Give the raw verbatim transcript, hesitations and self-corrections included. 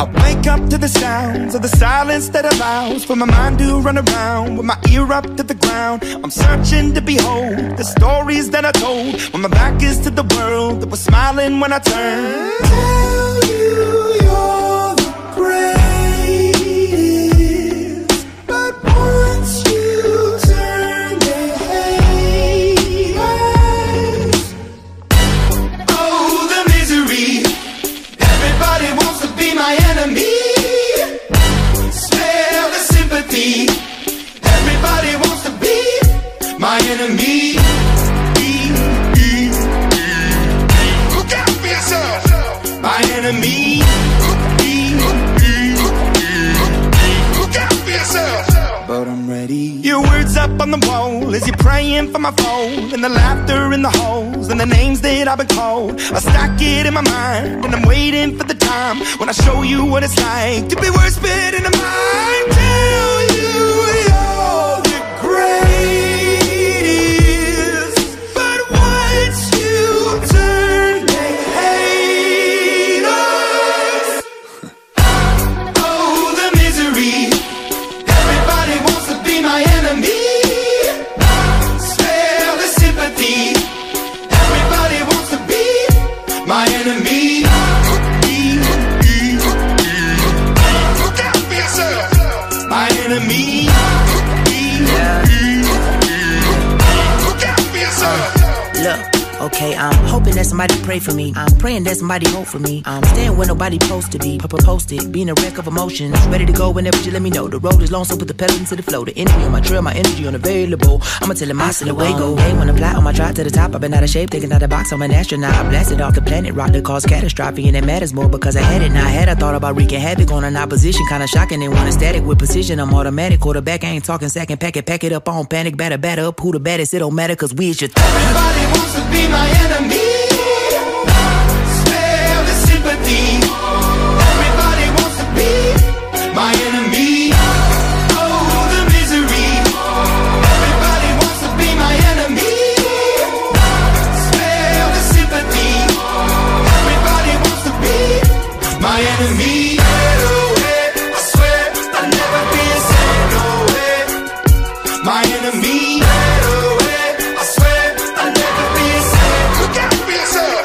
I wake up to the sounds of the silence that allows for my mind to run around with my ear up to the ground. I'm searching to behold the stories that I told when my back is to the world that was smiling when I turned. Tell you you're the greatest, but once you turn, they hate us. Oh, the misery. Everybody wants to be my enemy. Smell the sympathy. Everybody wants to be my enemy. Look out for yourself. My enemy. Look out for yourself. But I'm ready. Your words up on the wall as you're praying for my phone, and the laughter in the halls and the names that I've been called. I stack it in my mind and I'm waiting for the time when I show you what it's like to be worse fit in the mind. Tell you you're the greatest, but once you turn, they hate us. Oh, the misery. Everybody wants to be my enemy. Smell the sympathy. Everybody wants to be my enemy. Look out for yourself. My enemy. Look out for yourself. Look, okay, I'm hoping that somebody pray for me. I'm praying that somebody hope for me. I'm staying where nobody supposed to be. Papa posted, being a wreck of emotions. Ready to go whenever you let me know. The road is long, so put the pedal into the flow. The energy on my trail, my energy unavailable. I'ma tell him I still away go. Hey, when I fly on my drive to the top, I've been out of shape, taking out the box. I'm an astronaut. I blasted off the planet, rock that caused catastrophe, and it matters more because I had it. Now I had I thought about wreaking havoc on an opposition, kinda shocking. They want a static with precision. I'm automatic, quarterback. I ain't talking second, pack it, pack it up on panic, batter, batter up. Who the baddest? It don't matter, cause we is your th- Everybody wants to be my enemy. Smell the sympathy. Everybody wants to be my enemy. Oh, the misery. Everybody wants to be my enemy. Smell the sympathy. Everybody wants to be my enemy. I swear I'll never be the same. No way. My enemy. I swear I'll never be the same. Look out for yourself.